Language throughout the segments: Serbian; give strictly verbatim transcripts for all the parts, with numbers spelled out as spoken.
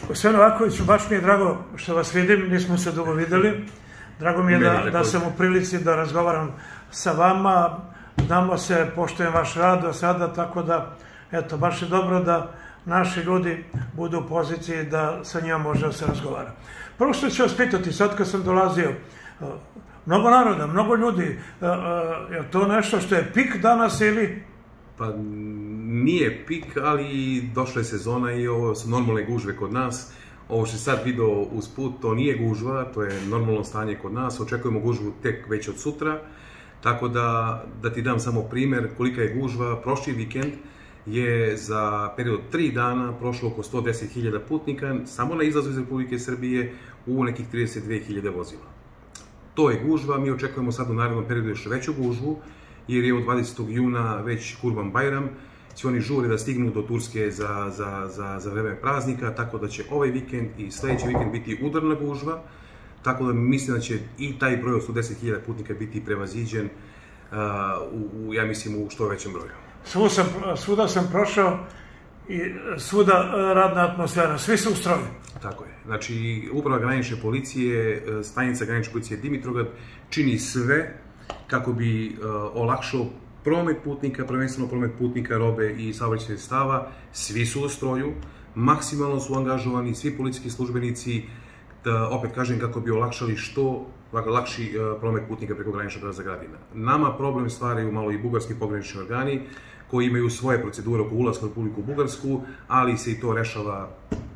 Gospodin Novakoviću, baš mi je drago što vas vidim, nismo se dugo videli. Drago mi je da sam u prilici da razgovaram sa vama. Znamo se, poštujem vaš rad do sada, tako da, eto, baš je dobro da naši ljudi budu u poziciji da sa njima može da se razgovara. Prvo što ću vas pitati, sad kad sam dolazio, mnogo naroda, mnogo ljudi, je to nešto što je pik danas ili? Pa nije pik, ali došla je sezona i ovo su normalne gužve kod nas. Ovo što je sad video uz put, to nije gužva, to je normalno stanje kod nas. Očekujemo gužvu tek već od sutra. Tako da, da ti dam samo primer kolika je gužva. Prošli vikend je za period tri dana prošlo oko sto deset hiljada putnika, samo na izlazu iz Republike Srbije u nekih trideset dve hiljade vozila. To je gužva, mi očekujemo sad u narednom periodu još veću gužvu, jer je od dvadesetog juna već Kurban Bajram, svi oni žure da stignu do Turske za, za, za, za vreme praznika, tako da će ovaj vikend i sledeći vikend biti udarna gužva, tako da mislim da će i taj broj od sto deset hiljada putnika biti prevaziđen, uh, u, u, ja mislim, u što većem broju. Svuda sam, svuda sam prošao i svuda radna atmosfera, svi su u stroju. Tako je. Znači, uprava granične policije, stanica granične policije Dimitrovgrad čini sve kako bi uh, olakšao promet putnika, prvenstveno promet putnika, robe i saobraćajnih sredstava. Svi su u stroju, maksimalno su angažovani, svi policijski službenici, da, opet kažem, kako bi olakšali što lakši uh, promet putnika preko graničnog prelaza Gradina. Nama problem stvaraju malo i bugarski pogranični organi, koji imaju svoje procedure oko ulaska u Republiku Bugarsku, ali se i to rešava.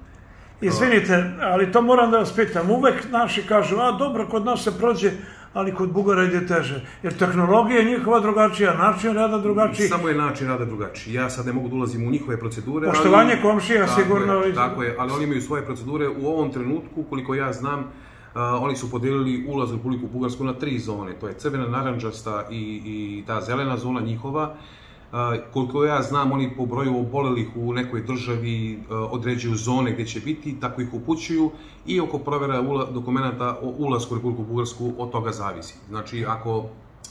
Izvinite, ali to moram da vas pitam. Uvek naši kažu, a dobro, kod nas se prođe, ali kod Bugara ide teže. Jer tehnologija je njihova drugačija, način rada drugačiji. Samo je način rada drugačiji. Ja sad ne mogu da ulazim u njihove procedure. Poštovanje komšija sigurno. Tako je, ali oni imaju svoje procedure. U ovom trenutku, koliko ja znam, oni su podelili ulaz u Republiku Bugarsku na tri zone. To je crvena, naranđasta i ta zelena zona njihova. Koliko ja znam, oni po broju obolelih u nekoj državi određuju zone gde će biti, tako ih upućuju i oko provera dokumenta o ulasku u Republiku Bugarsku od toga zavisi. Znači, ako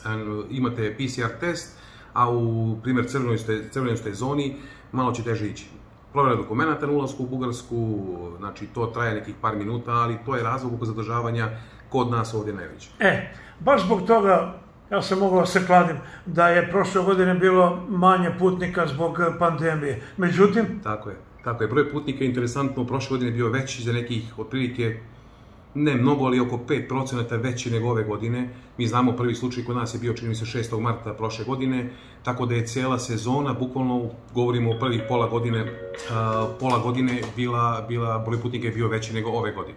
imate P C R test, a u primjer crvenoj ste zoni, malo će teže ići. Provera dokumenta na ulasku u Bugarsku, znači to traje nekih par minuta, ali to je razlog oko zadržavanja kod nas ovdje najveće. E, baš zbog toga ja sam mogao se kladim da je prošle godine bilo manje putnika zbog pandemije. Međutim... Tako je. Tako je. Broj putnika je interesantno. Prošle godine bio veći za nekih otprilike, ne mnogo, ali oko pet procenata veći nego ove godine. Mi znamo prvi slučaj kod nas je bio, čini mi se, šestog marta prošle godine, tako da je cijela sezona, bukvalno govorimo o prvih pola godine, pola godine bila, bila, broj putnika je bio veći nego ove godine.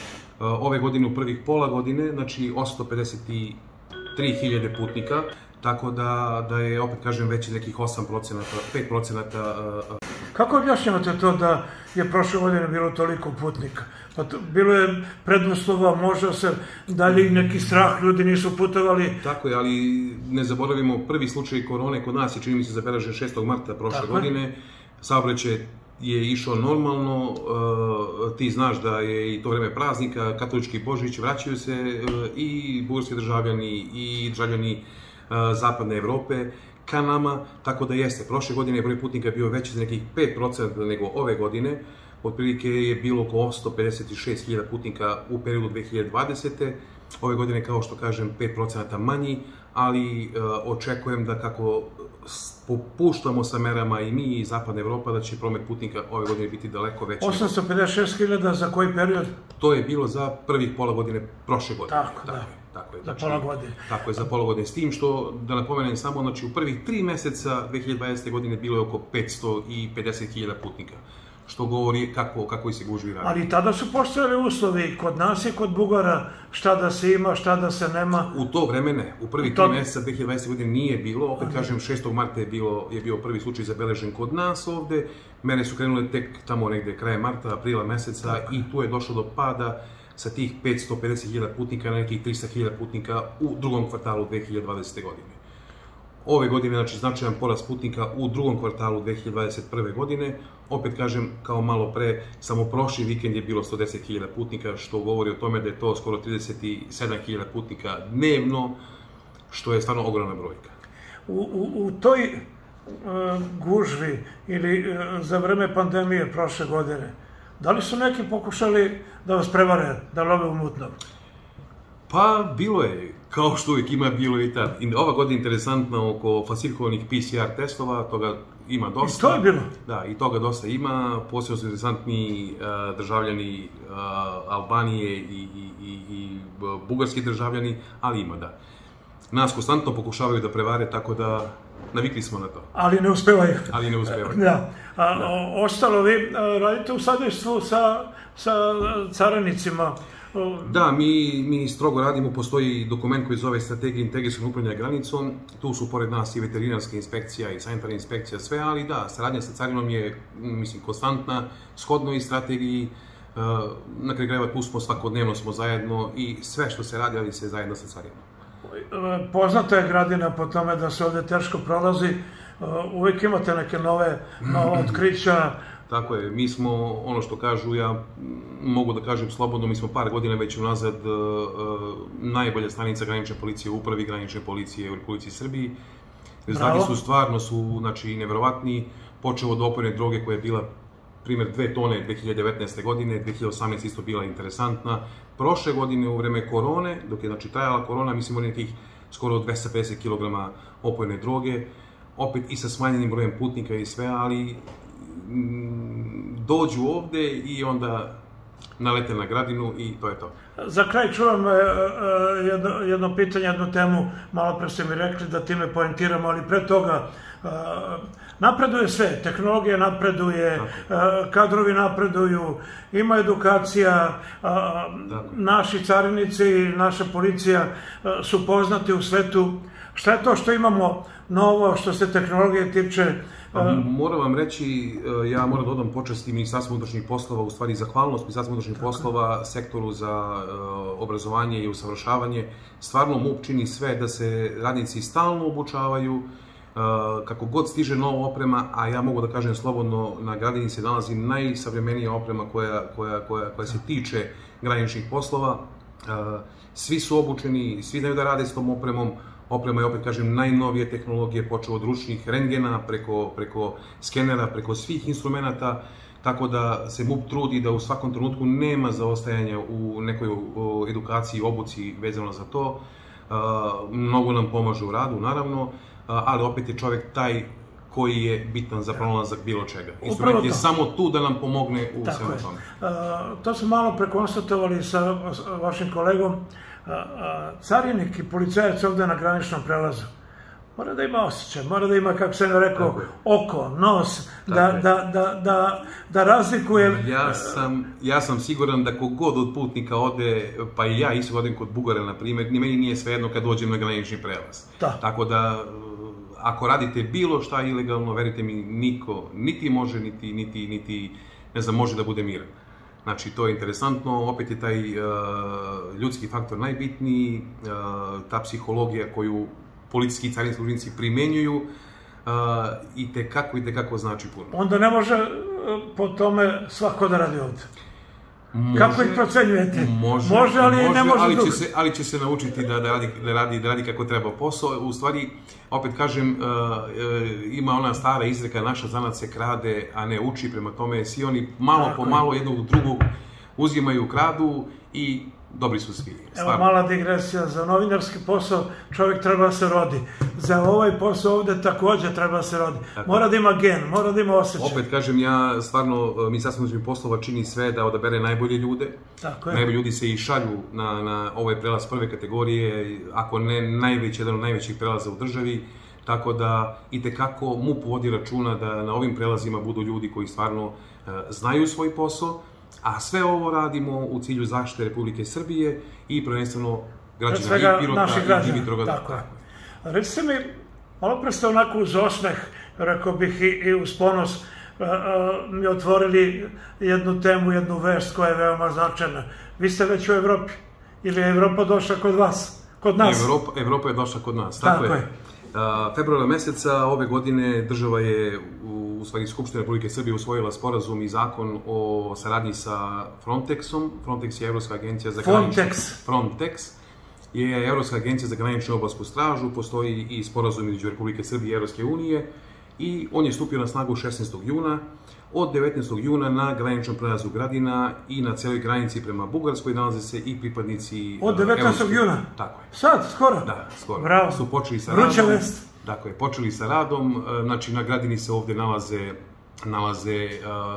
Ove godine u prvih pola godine, znači osamsto pedeset tri hiljade putnika, tako da, da je, opet kažem, veći nekih osam procenata, pet procenata. Kako objašnjavate to da je prošle godine bilo toliko putnika? Pa to, bilo je preduslova, možda se dalje neki strah, ljudi nisu putovali. Tako je, ali ne zaboravimo, prvi slučaj korone kod nas je, čini mi se, zabeležen šestog marta prošle tako godine. Saobraćaj je išao normalno, uh, ti znaš da je i to vreme praznika, katolički Božić, vraćaju se uh, i bugarski državljani i državljani uh, zapadne Evrope ka nama, tako da jeste. Prošle godine je broj putnika bio veći za nekih pet procenata nego ove godine, otprilike je bilo oko sto pedeset šest hiljada putnika u periodu dve hiljade dvadesete. Ove godine, kao što kažem, pet procenata manji, ali uh, očekujem da kako popuštamo sa merama i mi i Zapadna Evropa, da će promet putnika ove godine biti daleko veći. osamsto pedeset šest hiljada za koji period? To je bilo za prvih pola godine prošle godine. Tako, da. Tako je, za pola godine. Tako je, za pola godine. S tim što, da napomenem samo, znači u prvih tri meseca dve hiljade dvadesete godine bilo je oko petsto pedeset hiljada putnika, što govori kako, kako se gužvi radi. Ali tada su postojali uslovi kod nas i kod Bugara, šta da se ima, šta da se nema? U to vreme ne. U prvih tri meseca dve hiljade dvadesete godine nije bilo. Opet kažem, šestog marta je, bilo, je bio prvi slučaj zabeležen kod nas ovde. Mere su krenule tek tamo negde kraje marta, aprila meseca i tu je došlo do pada sa tih petsto pedeset hiljada putnika na nekih trista hiljada putnika u drugom kvartalu dve hiljade dvadesete godine. Ove godine, znači, značajan porast putnika u drugom kvartalu dve hiljade dvadeset prve godine. Opet kažem, kao malo pre, samo prošli vikend je bilo sto deset hiljada putnika, što govori o tome da je to skoro trideset sedam hiljada putnika dnevno, što je stvarno ogromna brojka. U, u, u toj uh, gužvi ili uh, za vreme pandemije prošle godine, Da li su neki pokušali da vas prevare, da love u mutnom? Pa, bilo je. Kao što uvijek ima, bilo i tad. Ova godina je interesantna oko falsifikovanih P C R testova, toga ima dosta. I to je bilo? Da, i toga dosta ima. Posebno su interesantni državljani Albanije i bugarski državljani, ali ima, da. Nas konstantno pokušavaju da prevare, tako da navikli smo na to. Ali ne uspevaju. Ali ne uspevaju. Da. Ostalo, vi radite u sadejstvu sa carinicima. Da, mi strogo radimo, postoji dokument koji zove Strategija integrisanog upravljanja granicom, tu su pored nas i veterinarska inspekcija i sanitarna inspekcija, sve, ali da, saradnja sa carinom je, mislim, konstantna, shodno i strategiji, na kraju krajeva tu smo, svakodnevno smo zajedno i sve što se radi, radi se zajedno sa carinom. Poznata je Gradina po tome da se ovde teško prolazi, uvijek imate neke nove otkrića. Tako je, mi smo, ono što kažu, ja mogu da kažem slobodno, mi smo par godina već unazad najbolja stanica granične policije u upravi granične policije u Republici Srbiji. Rezultati su stvarno, su, znači, neverovatni, počeo od opojne droge koja je bila, primjer, dve tone dve hiljade devetnaeste. godine, dve hiljade osamnaeste. isto bila interesantna. Prošle godine, u vreme korone, dok je, znači, trajala korona, mi smo imali nekih skoro dvesta pedeset kilograma opojne droge, opet i sa smanjenim brojem putnika i sve, ali dođu ovde i onda nalete na Gradinu i to je to. Za kraj čuvam jedno pitanje, jednu temu, malo pre ste mi rekli da time poentiramo, ali pre toga napreduje sve, tehnologija napreduje, kadrovi napreduju, ima edukacija, naši carinici, naša policija su poznati u svetu. Šta je to što imamo novo, što se tehnologije tiče? Moram vam reći, ja moram da odam počasti Ministarstvu unutrašnjih poslova, u stvari zahvalnost Ministarstvu unutrašnjih poslova, sektoru za obrazovanje i usavršavanje. Stvarno MUP čini sve da se radnici stalno obučavaju, kako god stiže nova oprema, a ja mogu da kažem slobodno, na Gradini se nalazi najsavremenija oprema koja se tiče graničnih poslova. Svi su obučeni, svi znaju da rade s tom opremom. Oprema je, opet kažem, najnovije tehnologije, počeo od ručnih rentgena, preko skenera, preko svih instrumenta, tako da se MUP trudi da u svakom trenutku nema zaostajanja u nekoj edukaciji i obuci vezano za to. Mnogo nam pomaže u radu, naravno, ali opet je čovek taj koji je bitan za pronalazak bilo čega. Instrument je samo tu da nam pomogne u svemu tome. To smo malo prekonstatovali sa vašim kolegom. Carinik i policajac ovde na graničnom prelazu mora da ima osjećaj, mora da ima, kako sam rekao, oko, nos, da razlikuje... Ja sam siguran da kogod od putnika ode, pa i ja isto odim kod Bugara, na primjer, ni meni nije svejedno kad dođem na granični prelaz. Tako da, ako radite bilo šta ilegalno, verite mi, niko, niti može, niti, ne znam, može da bude miran. Znači, to je interesantno, opet je taj ljudski faktor najbitniji, ta psihologija koju policijski i carinski službenici primenjuju i tekako i tekako znači puno. Onda ne može po tome svako da radi ovde? Kako ih procenjujete? Može, ali ne može dugo. Ali će se naučiti da radi kako treba posao. U stvari, opet kažem, ima ona stara izreka, naša zanat se krade, a ne uči, prema tome svi oni malo po malo jednog drugog uzimaju, kradu i dobri su svi. Evo mala digresija, za novinarski posao čovjek treba da se rodi. Za ovaj posao ovde također treba da se rodi. Mora da ima gen, mora da ima osjećaj. Opet kažem, ja stvarno, Ministarstvo unutrašnjih poslova čini sve da odabere najbolje ljude. Najbolji ljudi se i šalju na ovaj prelaz prve kategorije, ako ne najveći, jedan od najvećih prelaza u državi. Tako da i tekako MUP vodi računa da na ovim prelazima budu ljudi koji stvarno znaju svoj posao, a sve ovo radimo u cilju zaštite Republike Srbije i prvenstveno građana i Pirota i Dimitrovgrada. Recite mi, malo pre ste onako uz osmeh, rekao bih i uz ponos, mi otvorili jednu temu, jednu vest koja je veoma značajna. Vi ste već u Evropi ili je Evropa došla kod vas, kod nas? Evropa je došla kod nas, tako je. Februara meseca ove godine država je, u stvari Skupština Republike Srbije, usvojila sporazum i zakon o saradnji sa Frontexom. Frontex je Evropska agencija za graničnu... Frontex je Evropska agencija za graničnu obalsku stražu, postoji i sporazum između Republike Srbije i Evropske unije i on je stupio na snagu šesnaestog juna. Od devetnaestog juna na graničnom prelazu Gradina i na celoj granici prema Bugarskoj nalaze se i pripadnici... Od devetnaestog juna? Tako je. Sad, skoro? Da, skoro. Bravo. Su počeli sa radom. Vruća vest. Dakle, počeli sa radom. Znači, na Gradini se ovde nalaze, nalaze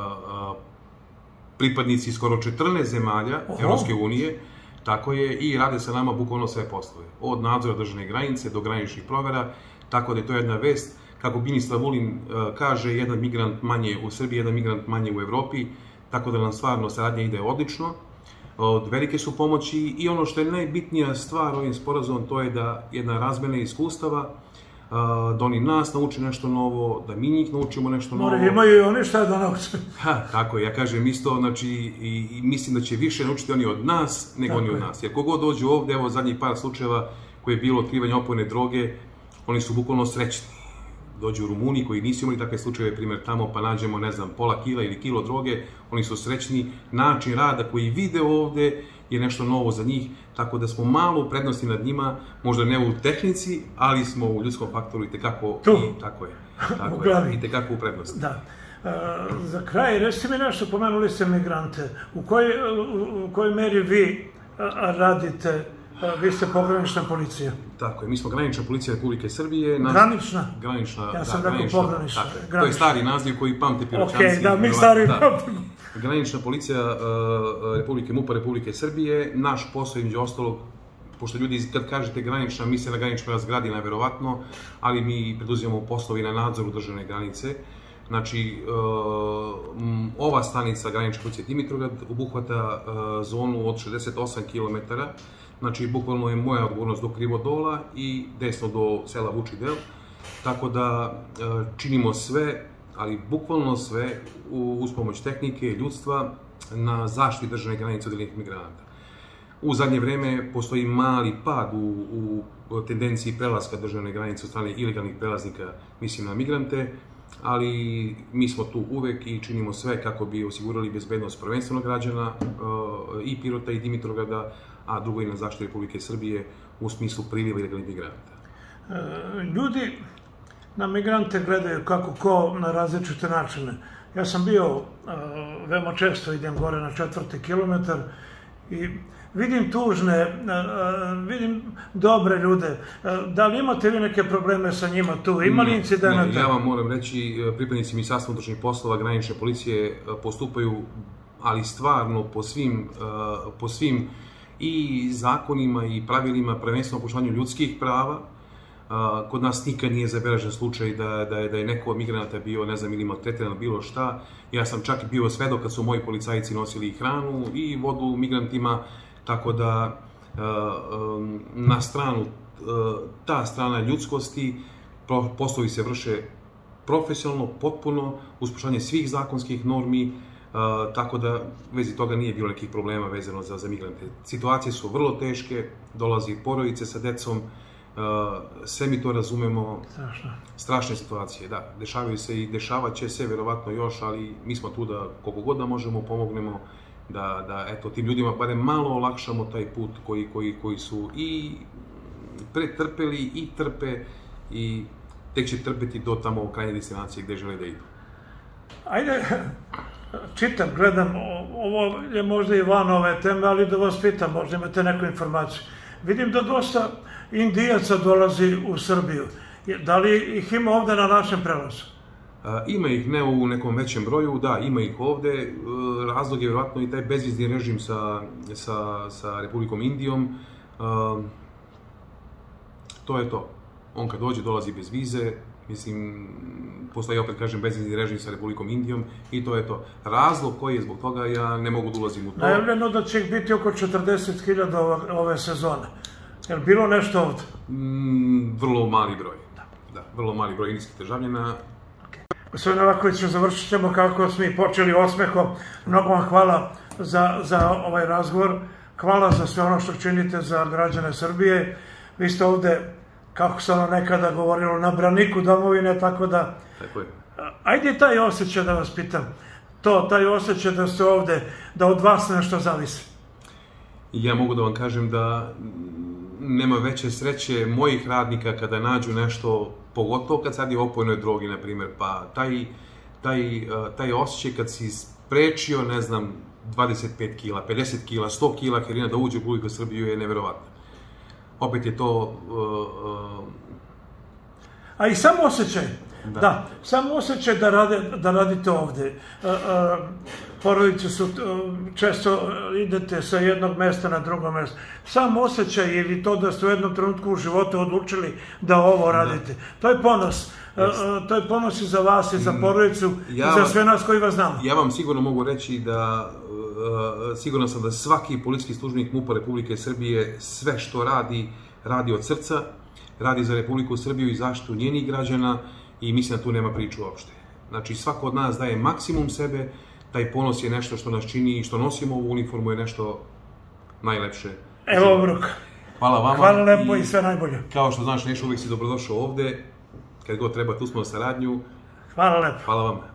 pripadnici skoro četrnaest zemalja Evropske unije. Tako je, i rade sa nama bukvalno sve poslove. Od nadzora državne granice do graničnih provera, tako da je to jedna vest. Kako ministar Vulin kaže, jedan migrant manje u Srbiji, jedan migrant manje u Evropi, tako da nam stvarno saradnja ide odlično. Od velike su pomoći i ono što je najbitnija stvar ovim sporazumom, to je da jedna razmena iskustava, da oni nas nauče nešto novo, da mi njih naučimo nešto novo. More, imaju i oni šta da nauče. Ha, tako je, ja kažem isto, znači, i mislim da će više naučiti oni od nas, nego oni od nas. Jer kogod dođu ovde, evo zadnjih par slučajeva koje je bilo otkrivanje opojne droge, oni su bukvalno srećni. Dođu u Rumuniji koji nisu imali takve slučajeve, primjer tamo, pa nađemo, ne znam, pola kila ili kilo droge, oni su srećni. Način rada koji vide ovde je nešto novo za njih, tako da smo malo u prednosti nad njima, možda ne u tehnici, ali smo u ljudskom faktoru i tekako... Tu? Tako je. U glavi. I tekako u prednosti. Da. Za kraj, reci mi nešto, pomenuli ste migrante. U kojoj meri vi radite? Vi ste pogranična policija. Tako je, mi smo granična policija Republike Srbije. Granična? Granična, ja sam rekao pogranična. To je stari naziv koji pamte Piroćanci. Okej, da, mi stari pamtimo. Granična policija Republike MUP-a Republike Srbije. Naš posao, između ostalog, pošto ljudi kad kažete granična, misle na granični prelaz Gradina, verovatno, ali mi preduzimamo poslovi na nadzoru državne granice. Znači, ova stanica granične policije Dimitrovgrad obuhvata zonu od šezdeset osam kilometara. Znači, bukvalno je moja odgovornost do Krivodola i desno do sela Vučidel. Tako da činimo sve, ali bukvalno sve uz pomoć tehnike, ljudstva, na zaštiti državne granice od ilegalnih migranata. U zadnje vreme postoji mali pad u tendenciji prelaska državne granice od strane ilegalnih prelaznika, mislim na migrante, ali mi smo tu uvek i činimo sve kako bi osigurali bezbednost prvenstveno građana i Pirota i Dimitrovgrada, a drugo i na zaštiti Republike Srbije u smislu priliva ilegalnih migranata. Ljudi na migrante gledaju kako ko na različite načine. Ja sam bio, veoma često idem gore na četvrti kilometar i vidim tužne, vidim dobre ljude. Da li imate vi neke probleme sa njima tu? Ima li incidenata? Ja vam moram reći, pripadnici Ministarstva unutrašnjih poslova, granične policije postupaju, ali stvarno po svim, po svim i zakonima i pravilima, prvenstveno o poštovanju ljudskih prava. Kod nas nikad nije zabeležen slučaj da je neko od migranata bio, ne znam, ili maltretiran bilo šta. Ja sam čak bio svedok kad su moji policajci nosili i hranu i vodu migrantima, tako da na stranu, ta strana ljudskosti, poslovi se vrše profesionalno, potpuno, uz poštovanje svih zakonskih normi, tako da u vezi toga nije bilo nekih problema vezano za migrante. Situacije su vrlo teške, dolazi porodice sa decom, sve mi to razumemo. Strašne situacije, da. Dešavaju se i dešavat će se, verovatno još, ali mi smo tu da koliko god da možemo pomognemo, da eto tim ljudima barem malo olakšamo taj put koji su i pretrpeli i trpe i tek će trpeti do tamo krajnje destinacije gde žele da idu. Ajde, čitam, gledam, ovo je možda i van ove teme, ali da vas pitam, možda imate neku informaciju. Vidim da dosta Indijaca dolazi u Srbiju. Da li ih ima ovde na našem prelazu? Ima ih, ne u nekom većem broju, da, ima ih ovde. Razlog je vjerojatno i taj bezvizni režim sa Republikom Indijom. To je to. On kad dođe, dolazi bez vize. Mislim, postoji, opet kažem, bezvizni režim sa Republikom Indijom i to je to. Razlog koji je zbog toga, ja ne mogu da ulazim u to. Najavljeno da će ih biti oko četrdeset hiljada ove sezone. Je li bilo nešto ovde? Vrlo mali broj. Da, vrlo mali broj indijskih državljana. Gospodin Novakoviću, završit ćemo kako smo i počeli osmehom. Mnogo vam hvala za ovaj razgovor. Hvala za sve ono što činite za građane Srbije. Vi ste ovde, kako se ono nekada govorilo, na braniku domovine, tako da... Tako je. Ajde taj osjećaj da vas pitam. To, taj osjećaj da ste ovde, da od vas nešto zavisi. Ja mogu da vam kažem da nema veće sreće mojih radnika kada nađu nešto, pogotovo kad sad je opojnoj drogi, na primjer, pa taj, taj, taj osjećaj kad si sprečio, ne znam, dvadeset pet kila, pedeset kila, sto kila heroina da uđe u Republiku Srbiju je neverovatno. Opet je to... A i samo osjećaj, da, samo osjećaj da radite ovde. Porodice su, često idete sa jednog mesta na drugo mesto. Samo osjećaj ili to da ste u jednom trenutku u životu odlučili da ovo radite. To je ponos. To je ponos i za vas i za porodicu i za sve nas koji vas znamo. Ja vam sigurno mogu reći da siguran sam da svaki policijski službenik MUP-a Republike Srbije sve što radi, radi od srca, radi za Republiku Srbiju i zaštitu njenih građana i mislim da tu nema priču uopšte. Znači, svako od nas daje maksimum sebe, taj ponos je nešto što nas čini i što nosimo ovu uniformu je nešto najlepše. Evo obrok. Hvala vama. Hvala lepo i sve najbolje. Kao što znaš, Nešo, uvijek si dobrodošao ovde. Kad god treba, tu smo na saradnju. Hvala lepo. Hvala vama.